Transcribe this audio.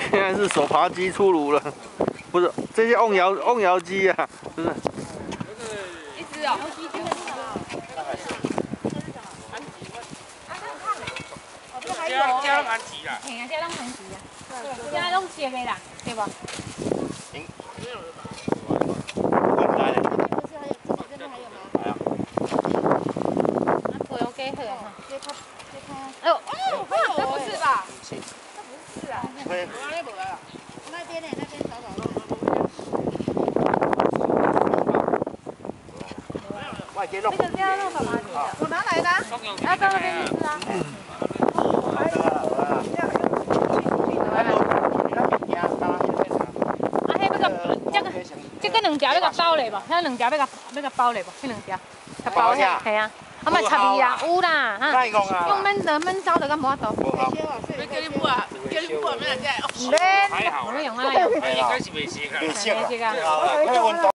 现在是手扒鸡出炉了，不是这些瓮窑鸡啊，是不是？ 一只哦。 这拢安吉啦。 嘿啊，这拢安吉啊，这拢熟的啦，对不？我有给喝哈。哎呦，这不是吧？这不是啊。 那边呢？那边找找看。 这个是要弄干嘛的？我拿来的。要到那边去吃啊。这个两条要甲包嘞无？遐两条要甲包嘞无？迄两条，甲包下，系啊。啊，莫插伊啦，有啦，哈。用焖烧就敢无法度。 要叫你mua啊，叫你mua咩？ 唔免，我要用啊。 应该是袂熟啊。 袂熟啊。